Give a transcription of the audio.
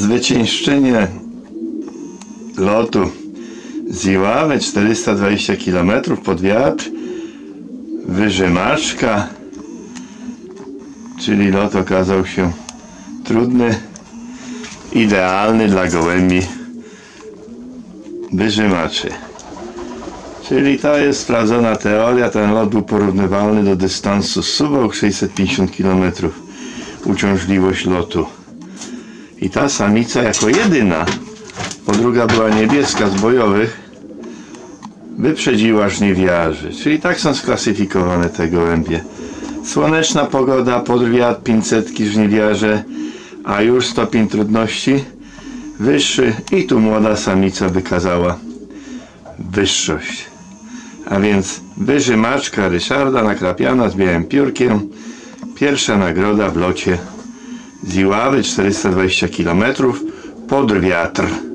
Zwyciężczynię lotu z Iławy, 420 km pod wiatr, wyżymaczka, czyli lot okazał się trudny, idealny dla gołębi wyżymaczy. Czyli to jest sprawdzona teoria. Ten lot był porównywalny do dystansu z Suwałk, 650 km uciążliwość lotu. I ta samica jako jedyna, bo druga była niebieska z bojowych, wyprzedziła żniwiarzy. Czyli tak są sklasyfikowane te gołębie. Słoneczna pogoda, pod wiatr, 500 żniwiarze, a już stopień trudności wyższy i tu młoda samica wykazała wyższość. A więc wyżymaczka Ryszarda nakrapiana z białym piórkiem. Pierwsza nagroda w locie z Iławy, 420 km pod wiatr.